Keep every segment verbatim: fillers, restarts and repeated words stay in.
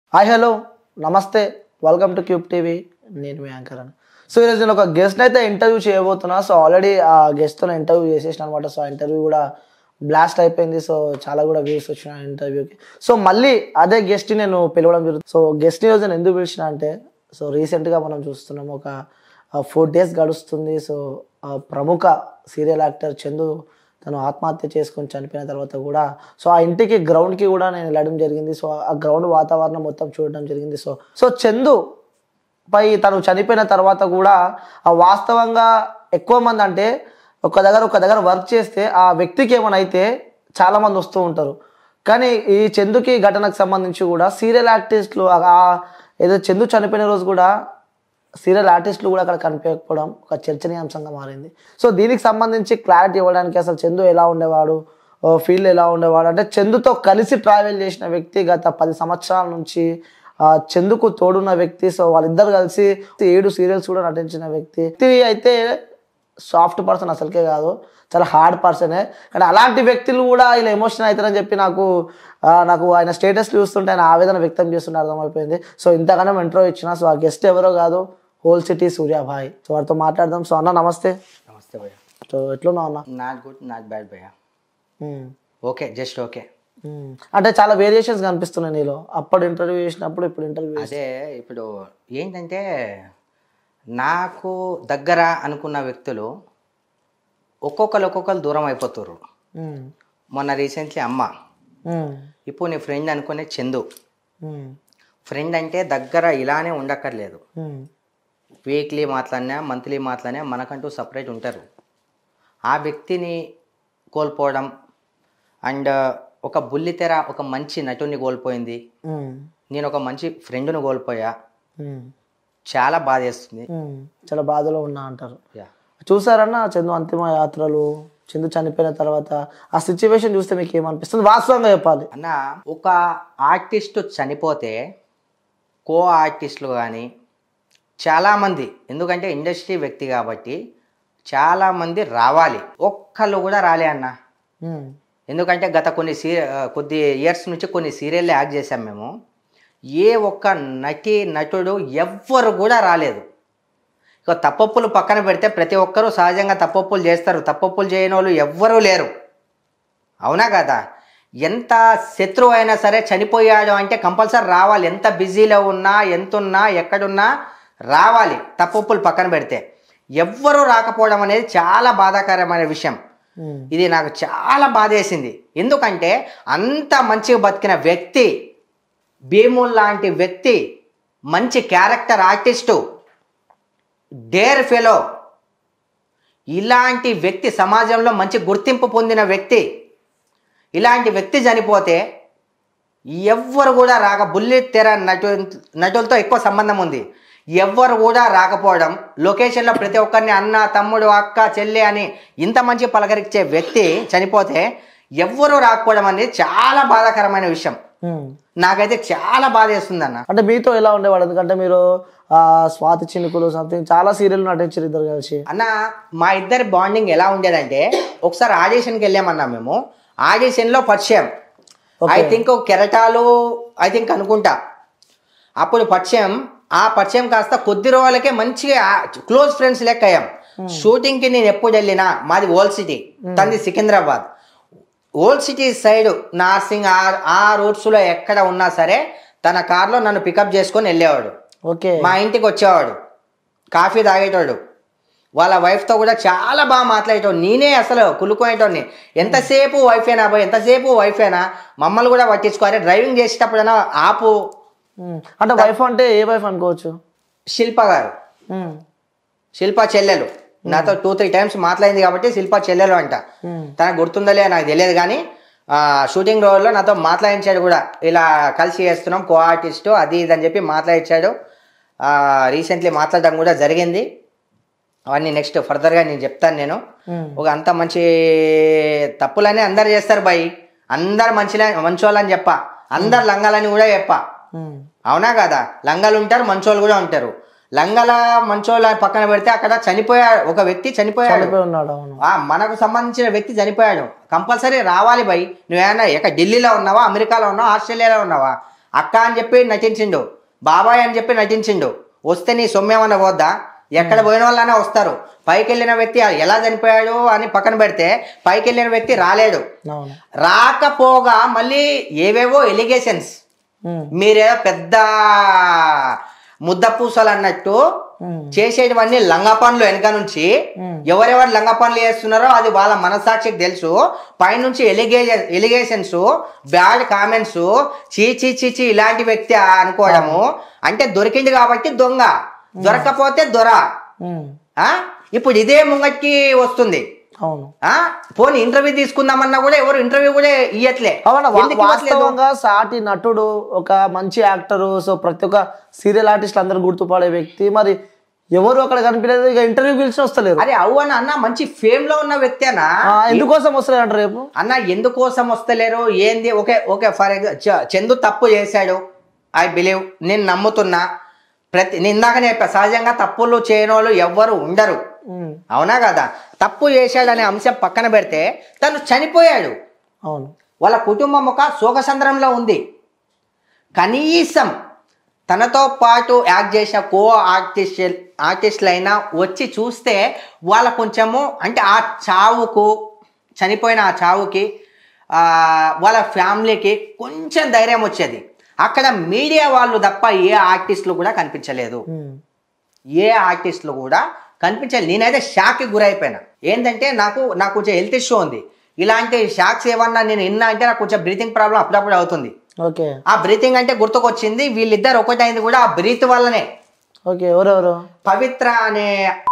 Hi hello నమస్తే welcome to cube TV నేను మీ యాంకర్ అని సో ఈరోజు నేను ఒక గెస్ట్ని అయితే ఇంటర్వ్యూ చేయబోతున్నా సో ఆల్రెడీ ఆ గెస్ట్తో ఇంటర్వ్యూ చేసేసిన అనమాట సో ఆ ఇంటర్వ్యూ కూడా బ్లాస్ట్ అయిపోయింది సో చాలా కూడా వ్యూస్ వచ్చినాయి ఇంటర్వ్యూకి సో మళ్ళీ అదే గెస్ట్ని నేను పిలవడం జరుగుతుంది సో గెస్ట్ని రోజు నేను ఎందుకు పిలిచిన అంటే సో రీసెంట్గా మనం చూస్తున్నాం ఒక ఫోర్ డేస్ గడుస్తుంది సో ప్రముఖ సీరియల్ యాక్టర్ చందు తను ఆత్మహత్య చేసుకొని చనిపోయిన తర్వాత కూడా సో ఆ ఇంటికి గ్రౌండ్కి కూడా నేను వెళ్ళడం జరిగింది సో ఆ గ్రౌండ్ వాతావరణం మొత్తం చూడడం జరిగింది సో సో చందు పై తను చనిపోయిన తర్వాత కూడా ఆ వాస్తవంగా ఎక్కువ మంది అంటే ఒక దగ్గర ఒక దగ్గర వర్క్ చేస్తే ఆ వ్యక్తికి ఏమైనా అయితే చాలామంది వస్తూ ఉంటారు కానీ ఈ చందుకి ఘటనకు సంబంధించి కూడా సీరియల్ ఆర్టిస్టులు ఏదో చందు చనిపోయిన రోజు కూడా సీరియల్ ఆర్టిస్టులు కూడా అక్కడ కనిపించకపోవడం ఒక చర్చనీయాంశంగా మారింది సో దీనికి సంబంధించి క్లారిటీ ఇవ్వడానికి అసలు చందు ఎలా ఉండేవాడు ఫీల్డ్ ఎలా ఉండేవాడు అంటే చందుతో కలిసి ట్రావెల్ చేసిన వ్యక్తి గత పది సంవత్సరాల నుంచి చందుకు తోడున్న వ్యక్తి సో వాళ్ళిద్దరు కలిసి ఏడు సీరియల్స్ కూడా నటించిన వ్యక్తి అయితే సాఫ్ట్ పర్సన్ అసలుకే కాదు చాలా హార్డ్ పర్సనే కానీ అలాంటి వ్యక్తులు కూడా ఇలా ఎమోషన్ అవుతారని చెప్పి నాకు నాకు ఆయన స్టేటస్ చూస్తుంటే ఆయన ఆవేదన వ్యక్తం చేస్తుంటే అర్థమైపోయింది సో ఇంతగానో ఇంట్రో ఇచ్చిన సో ఆ గెస్ట్ ఎవరో కాదు హోల్ సిటీ సూర్యాభాయ్ సో వారితో మాట్లాడదాం సో అన్న నమస్తే నమస్తే భయ్య సో ఎట్లున్నావు అన్న నాట్ గుడ్ నాట్ బ్యాడ్ భయ్య ఓకే జస్ట్ ఓకే అంటే చాలా వేరియేషన్స్ కనిపిస్తున్నాయి నీలో అప్పుడు ఇంటర్వ్యూ చేసినప్పుడు ఇప్పుడు ఇంటర్వ్యూ అదే ఇప్పుడు ఏంటంటే నాకు దగ్గర అనుకున్న వ్యక్తులు ఒక్కొక్కరు ఒక్కొక్కరు దూరం అయిపోతారు. మొన్న రీసెంట్లీ అమ్మ, ఇప్పుడు నీ ఫ్రెండ్ అనుకునే చందు. ఫ్రెండ్ అంటే దగ్గర ఇలానే ఉండక్కర్లేదు, వీక్లీ మాట్లాడినా మంత్లీ మాట్లాడినా మనకంటూ సపరేట్ ఉంటారు. ఆ వ్యక్తిని కోల్పోవడం అండ్ ఒక బుల్లితెర ఒక మంచి నటుని కోల్పోయింది, నేను ఒక మంచి ఫ్రెండ్ను కోల్పోయా, చాలా బాధ వేస్తుంది. చాలా బాధలో ఉన్నా అంటారు. చూసారన్న చందు అంతిమ యాత్రలు, చందు చనిపోయిన తర్వాత ఆ సిచ్యువేషన్ చూస్తే మీకు ఏమనిపిస్తుంది వాస్తవంగా చెప్పాలి అన్న? ఒక ఆర్టిస్ట్ చనిపోతే కో ఆర్టిస్టులు కానీ చాలామంది, ఎందుకంటే ఇండస్ట్రీ వ్యక్తి కాబట్టి చాలామంది రావాలి, ఒక్కళ్ళు కూడా రాలే అన్న. ఎందుకంటే గత కొన్ని సీ కొద్ది ఇయర్స్ నుంచి కొన్ని సీరియల్ యాక్ట్ చేసాం మేము, ఏ ఒక్క నటి నటుడు ఎవ్వరు కూడా రాలేదు. ఇక తప్పొప్పులు పక్కన పెడితే ప్రతి ఒక్కరూ సహజంగా తప్పొప్పులు చేస్తారు, తప్పొప్పులు చేయని వాళ్ళు ఎవ్వరూ లేరు, అవునా కదా? ఎంత శత్రువు అయినా సరే చనిపోయాడు అంటే కంపల్సరీ రావాలి, ఎంత బిజీలో ఉన్నా ఎంతున్నా ఎక్కడున్నా రావాలి, తప్పొప్పులు పక్కన పెడితే. ఎవ్వరూ రాకపోవడం అనేది చాలా బాధాకరమైన విషయం. ఇది నాకు చాలా బాధేసింది. ఎందుకంటే అంత మంచిగా బతికిన వ్యక్తి, భీముల్ లాంటి వ్యక్తి, మంచి క్యారెక్టర్ ఆర్టిస్టు, డేర్ ఫెలో, ఇలాంటి వ్యక్తి సమాజంలో మంచి గుర్తింపు పొందిన వ్యక్తి, ఇలాంటి వ్యక్తి చనిపోతే ఎవ్వరు కూడా రాక, బుల్లితెర నటు నటులతో ఎక్కువ సంబంధం ఉంది, ఎవ్వరు కూడా రాకపోవడం, లొకేషన్లో ప్రతి ఒక్కరిని అన్న తమ్ముడు అక్క చెల్లె అని ఇంత మంచి పలకరించే వ్యక్తి చనిపోతే ఎవ్వరూ రాకపోవడం అనేది చాలా బాధాకరమైన విషయం. నాకైతే చాలా బాధ వేస్తుంది అన్న. అంటే మీతో ఎలా ఉండేవాడు? ఎందుకంటే మీరు స్వాతి చినుకులు సంథింగ్ చాలా సీరియల్ నటించారు ఇద్దరు కలిసి. అన్న మా ఇద్దరి బాండింగ్ ఎలా ఉండేదంటే, ఒకసారి ఆడిషన్కి వెళ్ళామన్నా మేము, ఆడిషన్లో పరిచయం, ఐ థింక్ కెరటాలు ఐ థింక్ అనుకుంటా, అప్పుడు పరిచయం. ఆ పరిచయం కాస్త కొద్ది రోజులకే మంచిగా క్లోజ్ ఫ్రెండ్స్ లెక్క అయ్యాం. షూటింగ్కి నేను ఎప్పుడు వెళ్ళినా, మాది ఓల్డ్ సిటీ, తంది Secunderabad, old city side Narsing ఆ రూట్స్లో ఎక్కడ ఉన్నా సరే తన కార్లో నన్ను పికప్ చేసుకొని వెళ్ళేవాడు. ఓకే, మా ఇంటికి వచ్చేవాడు, కాఫీ తాగేటోడు, వాళ్ళ వైఫ్తో కూడా చాలా బాగా మాట్లాడేటోడు. నేనే అసలు కులుకునేటోడిని, ఎంతసేపు వైఫేనా పోయి ఎంతసేపు వైఫేనా, మమ్మల్ని కూడా పట్టించుకోవాలి. డ్రైవింగ్ చేసేటప్పుడైనా ఆపు. అంటే వైఫ్ అంటే ఏ వైఫ్ అనుకోవచ్చు? శిల్ప గారు, శిల్ప చెల్లెలు, నాతో టూ త్రీ టైమ్స్ మాట్లాడింది కాబట్టి శిల్ప చెల్లెలు అంట. తనకు గుర్తుందలే నాకు తెలియదు కానీ షూటింగ్ రోజుల్లో నాతో మాట్లాడించాడు కూడా, ఇలా కలిసి చేస్తున్నాం కో ఆర్టిస్టు అది ఇది అని చెప్పి మాట్లాడించాడు. రీసెంట్లీ మాట్లాడడం కూడా జరిగింది. అవన్నీ నెక్స్ట్ ఫర్దర్గా నేను చెప్తాను. నేను ఒక అంత మంచి తప్పులనే అందరు చేస్తారు బాయ్, అందరు మంచిలే మంచోళ్ళని చెప్ప, అందరు లంగాలని కూడా చెప్ప, అవునా కదా? లంగాలు ఉంటారు, మంచోళ్ళు కూడా ఉంటారు. లంగల మంచోళ్ళ పక్కన పెడితే అక్కడ చనిపోయాడు ఒక వ్యక్తి, చనిపోయాడు, మనకు సంబంధించిన వ్యక్తి చనిపోయాడు. కంపల్సరీ రావాలి భయ్. నువ్వేమన్నా ఎక్కడ ఢిల్లీలో ఉన్నావా, అమెరికాలో ఉన్నావా, ఆస్ట్రేలియాలో ఉన్నావా, అక్క అని చెప్పి నటించిండు, బాబాయ్ అని చెప్పి నటించిండు. వస్తే నీ సొమ్మేమన్నా పోద్దా? ఎక్కడ పోయిన వాళ్ళైనా వస్తారు. పైకి వెళ్ళిన వ్యక్తి ఎలా చనిపోయాడు అని పక్కన పెడితే పైకి వెళ్ళిన వ్యక్తి రాలేడు. రాకపోగా మళ్ళీ ఏవేవో ఎలిగేషన్స్, మీరేదో పెద్ద ముద్ద పూసలు అన్నట్టు చేసేటివన్నీ లంగా పనులు వెనక నుంచి. ఎవరెవరు లంగా పనులు చేస్తున్నారో అది వాళ్ళ మనసాక్షికి తెలుసు. పైనుంచి ఎలిగేషన్ ఎలిగేషన్స్, బ్యాడ్ కామెంట్స్, చీ చీ చీ చీ ఇలాంటి వ్యక్తి అనుకోవడము. అంటే దొరికింది కాబట్టి దొంగ, దొరకపోతే దొర. ఇప్పుడు ఇదే ముంగట్కి వస్తుంది. అవును. పోనీ ఇంటర్వ్యూ తీసుకుందామన్నా కూడా ఎవరు ఇంటర్వ్యూ కూడా ఇయ్యట్లే. వాస్తవంగా సాటి నటుడు, ఒక మంచి యాక్టరు, సో ప్రతి ఒక్క సీరియల్ ఆర్టిస్ట్ అందరు గుర్తుపడే వ్యక్తి, మరి ఎవరు అక్కడ కనిపించలేదు, ఇక ఇంటర్వ్యూ పిలిచి వస్తలేరు. అరే అవునా అన్న, మంచి ఫేమ్ లో ఉన్న వ్యక్తి అన్న, ఎందుకోసం వస్తలేరు అంటారు రేపు అన్న? ఎందుకోసం వస్తలేరు ఏంది? Okay okay for example Chandu తప్పు చేశాడు, ఐ బిలీవ్, నేను నమ్ముతున్నా. ప్రతి ఇందాకనే సహజంగా తప్పులు చేయని వాళ్ళు ఎవ్వరు ఉండరు, అవునా కదా? తప్పు చేశాడనే అంశం పక్కన పెడితే తను చనిపోయాడు. అవును. వాళ్ళ కుటుంబం ఒక శోకసంద్రంలో ఉంది. కనీసం తనతో పాటు యాక్ట్ చేసిన కో ఆర్టిస్ట్ ఆర్టిస్టులైనా వచ్చి చూస్తే వాళ్ళ కొంచెము అంటే ఆ చావుకు, చనిపోయిన ఆ చావుకి వాళ్ళ ఫ్యామిలీకి కొంచెం ధైర్యం వచ్చేది. అక్కడ మీడియా వాళ్ళు తప్ప ఏ ఆర్టిస్టులు కూడా కనిపించలేదు. ఏ ఆర్టిస్టులు కూడా కనిపించాలి. నేనైతే షాక్కి గురైపోయినా. ఏంటంటే నాకు నాకు కొంచెం హెల్త్ ఇష్యూ ఉంది. ఇలాంటి షాక్స్ ఏమన్నా నేను విన్నా అంటే నాకు కొంచెం బ్రీతింగ్ ప్రాబ్లం అప్పుడప్పుడు అవుతుంది. ఓకే. ఆ బ్రీతింగ్ అంటే గుర్తుకొచ్చింది, వీళ్ళిద్దరు ఒకటైంది కూడా ఆ బ్రీత్ వల్లనే. ఓకే. ఎవరెవరు? పవిత్ర అనే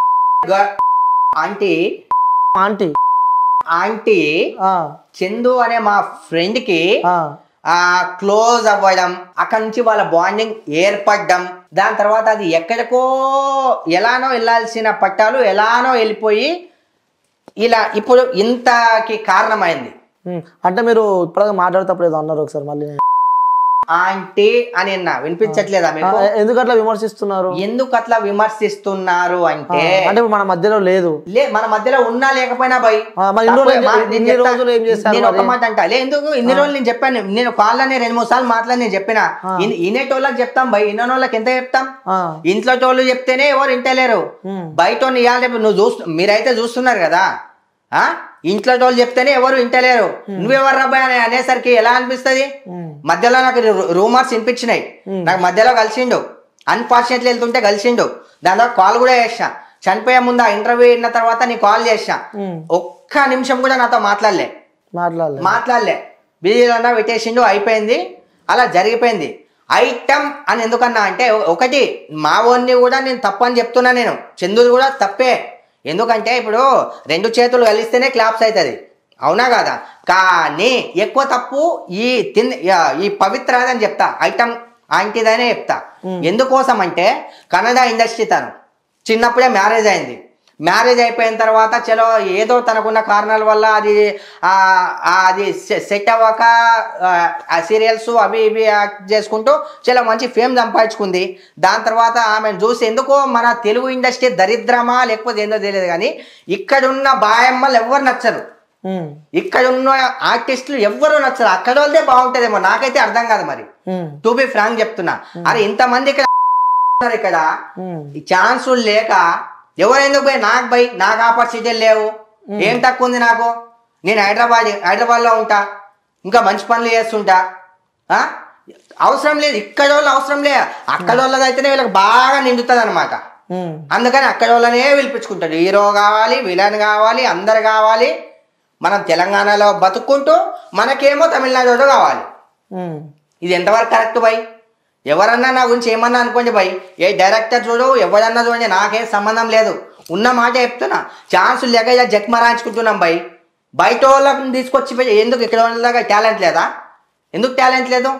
ఆంటీ ఆంటీ ఆంటీ చందు అనే మా ఫ్రెండ్ కి ఆ క్లోజ్ అవ్వడం, అక్కడి నుంచి వాళ్ళ బాండింగ్ ఏర్పడడం, దాని తర్వాత అది ఎక్కడికో ఎలానో వెళ్ళాల్సిన పట్టాలు ఎలానో వెళ్ళిపోయి ఇలా ఇప్పుడు ఇంతకి కారణమైంది. అంటే మీరు ఇప్పుడు మాట్లాడేటప్పుడు ఏదో అన్నారు ఒకసారి మళ్ళీ, ఆంటీ అని అన్నా వినిపించట్లేదా మీకు? ఎందుకు అట్లా విమర్శిస్తున్నారు? ఎందుకు అట్లా విమర్శిస్తున్నారు అంటే అంటే మన మధ్యలో లేదు, లే మన మధ్యలో ఉన్నా లేకపోయినా భయ్ నేను ఒక మాట అంటా లే. ఎందుకు ఇన్ని రోజులు నేను చెప్పాను, నేను కాళ్ళని రెండు మూడు సార్లు మాట్లాడి నేను చెప్పిన, ఇనేటోళ్ళకి చెప్తాం భయ్, ఇన్న వాళ్ళకి ఎంత చెప్తాం? ఇంట్లో టోళ్ళు చెప్తేనే ఎవరు ఇంటలేరు, బయట ఇవాళ నువ్వు చూస్తు మీరైతే చూస్తున్నారు కదా, ఆ ఇంట్లో వాళ్ళు చెప్తేనే ఎవరు వింటలేరు. నువ్వెవరు రాబాయ్ అని అనేసరికి ఎలా అనిపిస్తుంది? మధ్యలో నాకు రూమర్స్ వినిపించినాయి, నాకు మధ్యలో కలిసిండు, అన్ఫార్చునేట్లీ వెళ్తుంటే కలిసిండు, దాని తర్వాత కాల్ కూడా చేసా. చనిపోయే ముందు ఆ ఇంటర్వ్యూ అయిన తర్వాత నీ కాల్ చేసా, ఒక్క నిమిషం కూడా నాతో మాట్లాడలే మాట్లాడలే మాట్లాడలే బిజీలో పెట్టేసిండు, అయిపోయింది, అలా జరిగిపోయింది. ఐటమ్ అని ఎందుకన్నా అంటే ఒకటి మా ఓన్ని కూడా నేను తప్పని చెప్తున్నా, నేను చందుది కూడా తప్పే. ఎందుకంటే ఇప్పుడు రెండు చేతులు కలిస్తేనే క్లాప్స్ అవుతుంది, అవునా కదా? కానీ ఎక్కువ తప్పు ఈ తిన్ ఈ పవిత్ర అని చెప్తా, ఐటమ్ ఆంటీదనే చెప్తా. ఎందుకోసం అంటే కన్నడ ఇండస్ట్రీ తను చిన్నప్పుడే మ్యారేజ్ అయింది. మ్యారేజ్ అయిపోయిన తర్వాత చలో ఏదో తనకున్న కారణాల వల్ల అది అది సెట్ అవ్వక ఆ సీరియల్స్ అవి ఇవి యాక్ట్ చేసుకుంటూ చాలా మంచి ఫేమ్ సంపాదించుకుంది. దాని తర్వాత ఆమెను చూసి ఎందుకో మన తెలుగు ఇండస్ట్రీ దరిద్రమా లేకపోతే ఏందో తెలియదు కానీ ఇక్కడున్న బాయమ్మలు ఎవ్వరు నచ్చరు, ఇక్కడున్న ఆర్టిస్టులు ఎవ్వరు నచ్చరు, అక్కడ వాళ్ళదే బాగుంటుందేమో, నాకైతే అర్థం కాదు. మరి టు బి ఫ్రాంక్ చెప్తున్నా, అరే ఇంతమంది ఇక్కడ ఇక్కడ ఛాన్సులు లేక ఎవరు ఎందుకు పోయి నాకు పోయి నాకు ఆపర్చునిటీలు లేవు, ఏం తక్కువ ఉంది నాకు? నేను హైదరాబాద్ హైదరాబాద్లో ఉంటా, ఇంకా మంచి పనులు చేస్తుంటా, అవసరం లేదు ఇక్కడ వాళ్ళు అవసరం లేదు, అక్కడ వాళ్ళది అయితేనే వీళ్ళకి బాగా నిండుతుంది అనమాట. అందుకని అక్కడ వాళ్ళనే పిలిపించుకుంటాడు, హీరో కావాలి, విలన్ కావాలి, అందరు కావాలి. మనం తెలంగాణలో బతుక్కుంటూ మనకేమో తమిళనాడు కావాలి. ఇది ఎంతవరకు కరెక్ట్ బై? ఎవరన్నా నా గురించి ఏమన్నా అనుకోండి భయ్, ఏ డైరెక్టర్ చూడు ఎవరన్నా చూడండి, నాకేం సంబంధం లేదు, ఉన్న మాట చెప్తున్నా. ఛాన్సులు లేక ఇలా జక్మరాయించుకుంటున్నాం భయ్. బయట వాళ్ళని తీసుకొచ్చి ఎందుకు ఇక్కడ వాళ్ళగా టాలెంట్ లేదా? ఎందుకు టాలెంట్ లేదు?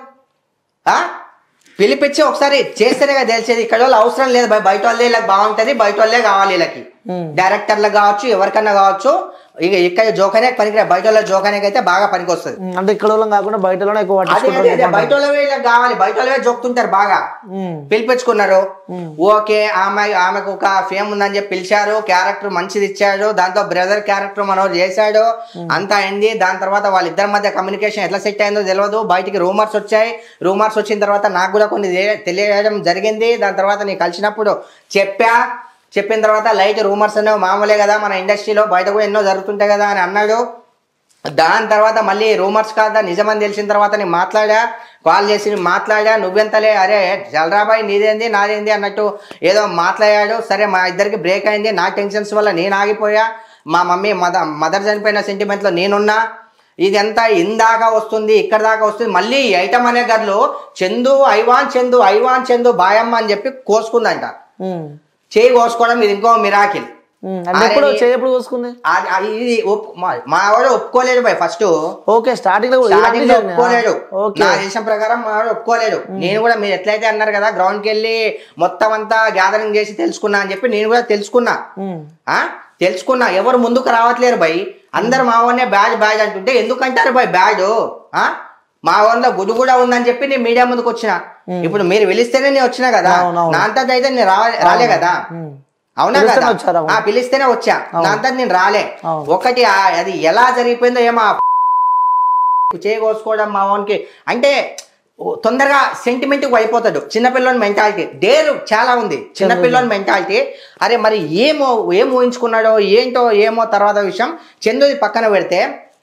పిలిపించి ఒకసారి చేస్తేనే కదా తెలిసేది. ఇక్కడ వాళ్ళు అవసరం లేదు భయ్, బయట వాళ్ళే ఇలా బాగుంటుంది, బయట వాళ్ళే కావాలి వీళ్ళకి. డైరెక్టర్లకు కావచ్చు, ఎవరికన్నా కావచ్చు, ఇక ఇక్కడ జోకనే పనికిరా, బయట వాళ్ళ జోకనేకి అయితే బాగా పనికి వస్తుంది. అంటే ఇక్కడ వాళ్ళం కాకుండా బయట వాళ్ళనే ఎక్కువ అదే పట్టించుకుంటారు. అదే అదే బయట వాళ్ళవే ఇలా కావాలి, బయట వాళ్ళవే జోకుతుంటారు బాగా. పిలిపించుకున్నారు, ఓకే ఆమె ఆమెకు ఒక ఫేమ్ ఉందని చెప్పి పిలిచారు, క్యారెక్టర్ మంచిది ఇచ్చాడు, దాంతో బ్రదర్ క్యారెక్టర్ మనోడు చేశాడు, అంతా అయింది. దాని తర్వాత వాళ్ళిద్దరి మధ్య కమ్యూనికేషన్ ఎట్లా సెట్ అయిందో తెలియదు. బయటికి రూమర్స్ వచ్చాయి, రూమర్స్ వచ్చిన తర్వాత నాకు కూడా కొన్ని తెలియడం జరిగింది. దాని తర్వాత నేను కలిసినప్పుడు చెప్పా, చెప్పిన తర్వాత లైట్ రూమర్స్ అనేవి మామూలే కదా మన ఇండస్ట్రీలో, బయట కూడా ఎన్నో జరుగుతుంటాయి కదా అని అన్నాడు. దాని తర్వాత మళ్ళీ రూమర్స్ కాదా నిజమని తెలిసిన తర్వాత నేను మాట్లాడా, కాల్ చేసి మాట్లాడా, నువ్వెంతలే అరే జలరాబాయ్ నీదేంది నాదేంది అన్నట్టు ఏదో మాట్లాడాడు. సరే మా ఇద్దరికి బ్రేక్ అయింది, నా టెన్షన్స్ వల్ల నేను ఆగిపోయా, మా మమ్మీ మదర్ మదర్ చనిపోయిన సెంటిమెంట్లో నేనున్నా. ఇదంతా ఇందాక వస్తుంది, ఇక్కడ దాకా వస్తుంది. మళ్ళీ ఐటమ్ అనే గదిలో చందు ఐవాన్ చందు ఐవాన్ చందు బాయమ్మ అని చెప్పి కోసుకుందంట. చేయి కోసుకోవడం ఇది ఇంకో మిరాకిల్. ఎప్పుడు కోసుకుంది ఇది మా వాడు ఒప్పుకోలేడు బాయ్ ఫస్ట్. ఓకే స్టార్టింగ్ స్టార్టింగ్ లో ఒప్పుకోలేడు, నా దేశం ప్రకారం మా వాడు ఒప్పుకోలేడు. నేను కూడా మీరు ఎట్లయితే అన్నారు కదా గ్రౌండ్ కి వెళ్ళి మొత్తం అంతా గ్యాదరింగ్ చేసి తెలుసుకున్నా అని చెప్పి నేను కూడా తెలుసుకున్నా. ఆ తెలుసుకున్నా ఎవరు ముందుకు రావట్లేరు బాయ్, అందరు మా వాడినే బ్యాడ్ బ్యాడ్ అంటుంటే ఎందుకంటారు బాయ్ బ్యాడ్? ఆ మా వాళ్ళలో గుడి కూడా ఉందని చెప్పి నేను మీడియా ముందుకు వచ్చిన. ఇప్పుడు మీరు పిలిస్తేనే నేను వచ్చినా కదా, నా అంతా అయితే నేను రాలే కదా, అవునా కదా? పిలిస్తేనే వచ్చా, నా అంతా నేను రాలే. ఒకటి అది ఎలా జరిగిపోయిందో ఏమో చేయకోసుకోవడం మా వానికి అంటే తొందరగా సెంటిమెంట్ అయిపోతాడు. చిన్నపిల్లని మెంటాలిటీ డేరు చాలా ఉంది, చిన్నపిల్లని మెంటాలిటీ. అరే మరి ఏమో ఏం ఊహించుకున్నాడో ఏంటో ఏమో తర్వాత విషయం. చందుది పక్కన పెడితే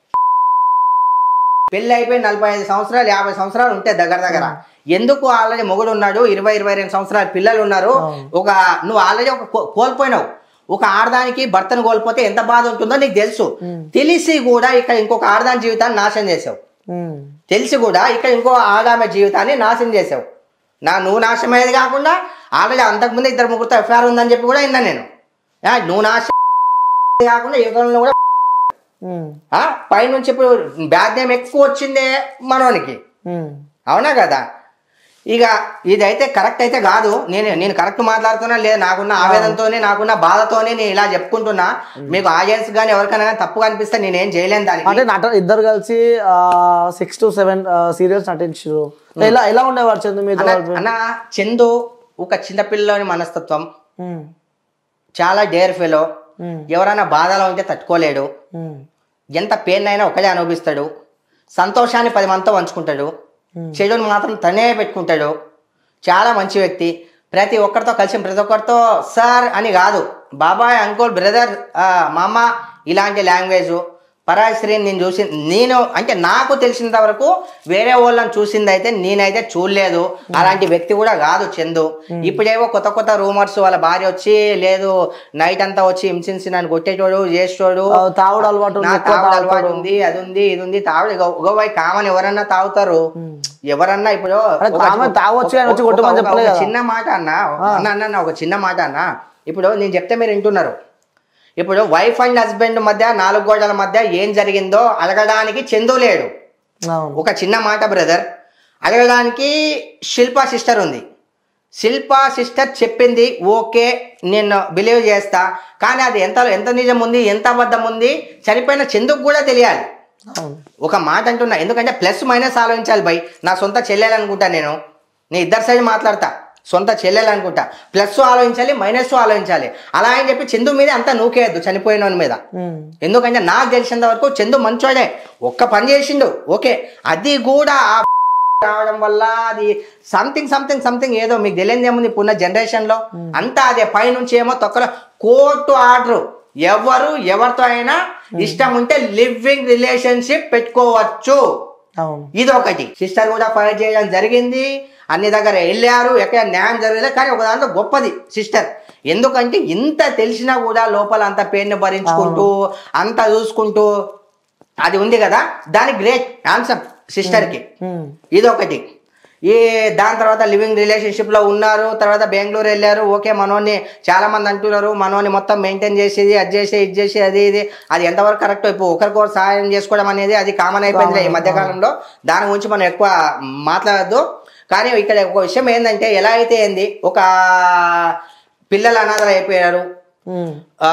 పెళ్లి అయిపోయి నలభై ఐదు సంవత్సరాలు యాభై సంవత్సరాలు ఉంటాయి దగ్గర దగ్గర. ఎందుకు ఆల్రెడీ మొగుడు ఉన్నాడు, ఇరవై ఇరవై రెండు సంవత్సరాల పిల్లలు ఉన్నారు. ఒక నువ్వు ఆల్రెడీ ఒక కోల్పోయినావు, ఒక ఆడదానికి భర్తను కోల్పోతే ఎంత బాధ ఉంటుందో నీకు తెలుసు. తెలిసి కూడా ఇక్కడ ఇంకొక ఆడదాని జీవితాన్ని నాశనం చేసావు, తెలిసి కూడా ఇక్కడ ఇంకో ఆడామె జీవితాన్ని నాశనం చేసావు. నా నువ్వు నాశనం అయ్యేది కాకుండా ఆల్రెడీ అంతకుముందు ఇద్దరు ముగ్గురుతో ఎఫ్ఐఆర్ ఉందని చెప్పి కూడా విన్నా నేను. నువ్వు నాశనం కాకుండా యువతలను కూడా పైనుంచి ఇప్పుడు బ్యాడ్ నేమ్ ఎక్కువ వచ్చిందే మనోనికి, అవునా కదా? ఇక ఇదైతే కరెక్ట్ అయితే కాదు. నేను నేను కరెక్ట్ మాట్లాడుతున్నా లేదా, నాకున్న ఆవేదనతోనే నాకున్న బాధతోనే నేను ఇలా చెప్పుకుంటున్నా. మీకు ఆడియన్స్ కానీ ఎవరికైనా తప్పుగా అనిపిస్తే నేనేం చేయలేను దానికి. అంటే నట ఇద్దరు కలిసి సిక్స్ టు సెవెన్ సీరియల్స్ నటించారు. ఎలా ఎలా ఉండేవారు చందు మీద? అన్న చందు ఒక చిన్నపిల్లని మనస్తత్వం, చాలా డేర్ ఫెలో. ఎవరైనా బాధలో ఉంటే తట్టుకోలేడు, ఎంత పెయిన్ అయినా ఒకటే అనుభవిస్తాడు, సంతోషాన్ని పది మందితో పంచుకుంటాడు, చెడుని మాత్రం తనే పెట్టుకుంటాడు. చాలా మంచి వ్యక్తి. ప్రతి ఒక్కరితో కలిసి ప్రతి ఒక్కరితో సార్ అని కాదు, బాబాయ్ అంకుల్ బ్రదర్ మామ ఇలాంటి లాంగ్వేజ్. పరాయి స్త్రీని నేను చూసి నేను అంటే నాకు తెలిసినంత వరకు వేరే వాళ్ళని చూసింది అయితే నేనైతే చూడలేదు. అలాంటి వ్యక్తి కూడా కాదు చందు. ఇప్పుడేవో కొత్త కొత్త రూమర్స్, వాళ్ళ భార్య వచ్చి లేదు నైట్ అంతా వచ్చి హింసించి నన్ను కొట్టేటోడు చేసేటోడు, తాగుడు అలవాటు తాగుడు అలవాటు ఉంది, అది ఉంది ఇది ఉంది. తాగుడు గోవై కామన్ ఎవరన్నా తాగుతారు, ఎవరన్నా. ఇప్పుడు చిన్న మాట అన్న అన్న ఒక చిన్న మాట అన్న, ఇప్పుడు నేను చెప్తే మీరు వింటున్నారు. ఇప్పుడు వైఫ్ అండ్ హస్బెండ్ మధ్య నాలుగు గోడల మధ్య ఏం జరిగిందో అడగడానికి చందు లేడు. ఒక చిన్న మాట బ్రదర్, అడగడానికి శిల్పా సిస్టర్ ఉంది. శిల్పా సిస్టర్ చెప్పింది ఓకే నేను బిలీవ్ చేస్తా, కానీ అది ఎంత ఎంత నిజం ఉంది ఎంత అబద్ధం ఉంది చనిపోయిన చందుకు కూడా తెలియాలి. ఒక మాట అంటున్నా, ఎందుకంటే ప్లస్ మైనస్ ఆలోచించాలి బై. నా సొంత చెల్లెలు అనుకుంటా నేను, నేను ఇద్దరు సైడ్ మాట్లాడతా, సొంత చెల్లెలు అనుకుంటా. ప్లస్ ఆలోచించాలి మైనస్ ఆలోచించాలి. అలా అని చెప్పి చందు మీద అంతా నూకేయద్దు చనిపోయిన మీద. ఎందుకంటే నాకు తెలిసినంత వరకు చందు మంచోడే, ఒక్క పని చేసిండు ఓకే, అది కూడా రావడం వల్ల అది సంథింగ్ సంథింగ్ సంథింగ్ ఏదో మీకు తెలియదు ఏముంది ఇప్పుడున్న జనరేషన్ లో అంతా అదే. పైనుంచి ఏమో తొక్కలో కోర్టు ఆర్డర్, ఎవరు ఎవరితో అయినా ఇష్టం ఉంటే లివింగ్ రిలేషన్షిప్ పెట్టుకోవచ్చు. ఇది ఒకటి. సిస్టర్ కూడా ఫైట్ చేయడం జరిగింది, అన్ని దగ్గర వెళ్ళారు, ఎక్కడ న్యాయం జరగలేదు. కానీ ఒక దాంట్లో గొప్పది సిస్టర్, ఎందుకంటే ఇంత తెలిసినా కూడా లోపల అంత పెయిన్ భరించుకుంటూ అంత చూసుకుంటూ అది ఉంది కదా, దానికి గ్రేట్ ఆన్సర్ సిస్టర్కి. ఇది ఒకటి. ఈ దాని తర్వాత లివింగ్ రిలేషన్షిప్ లో ఉన్నారు, తర్వాత బెంగళూరు వెళ్ళారు. ఓకే మనోని చాలా మంది అంటున్నారు మనోని మొత్తం మెయింటైన్ చేసేది, అది చేసి ఇది చేసి అది ఇది, అది ఎంతవరకు కరెక్ట్. ఇప్పుడు ఒకరికొకరు సహాయం చేసుకోవడం అనేది అది కామన్ అయిపోయింది ఈ మధ్యకాలంలో. దాని గురించి మనం ఎక్కువ మాట్లాడద్దు. కానీ ఇక్కడ ఒక విషయం ఏంటంటే, ఎలా అయితే ఏంది, ఒక పిల్లలు అనాథలు అయిపోయారు,